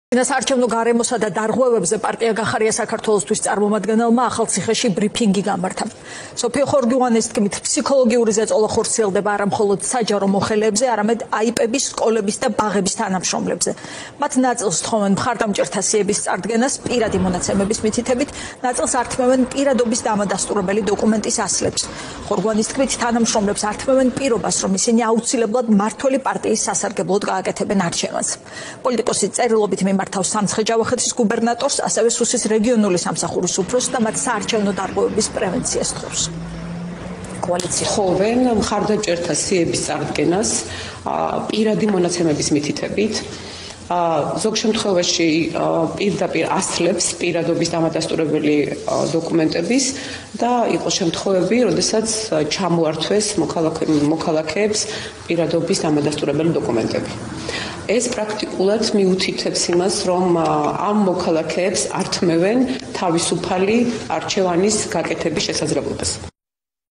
საარჩევნო გარემოსა და დარღვევებზე პარტია გახარია საქართველოსთვის წარმომადგენელმა ახალციხეში ბრიფინგი გამართა. სოფიო ხორგივანის თქმით, ფსიქოლოგიური ზეწოლა ხორციელდება არა მხოლოდ საჯარო მოხელეებზე, არამედ აიპების, სკოლების და ბაღების თანამშრომლებზე. მათ ნაწილს თხოვენ მხარდამჭერთა სიების წარდგენას პირადი მონაცემების მითითებით, ნაწილს ართმევენ პირადობის დამადასტურებელი დოკუმენტის ასლებს. ხორგივანის თქმით, თანამშრომლებს ართმევენ პირობას, რომ ისინი აუცილებლად მმართველი პარტიის სასარგებლოდ გააკეთებენ არჩევანს. პოლიტიკოსი წერილობით მართავს სამცხე-ჯავახეთის გუბერნატორს, ასევე სუსის რეგიონული სამსახურის უფროსს და მათ საარჩევნო დარღვევების პრევენციას თხოვს. კოალიცია ხოვენ მხარდამჭერთა სიების წარდგენას პირადი მონაცემების მითითებით. ზოგ შემთხვევაში პირდაპირ ასლებს პირადობის დამადასტურებელი დოკუმენტების და იყო შემთხვევები, როდესაც ჩამოართვეს მოქალაქეებს პირადობის დამადასტურებელი დოკუმენტები. ეს პრაქტიკულად მიუთითებს იმას, რომ ამ მოქალაქეებს ართმევენ თავისუფალი არჩევანის გაკეთების შესაძლებლობას.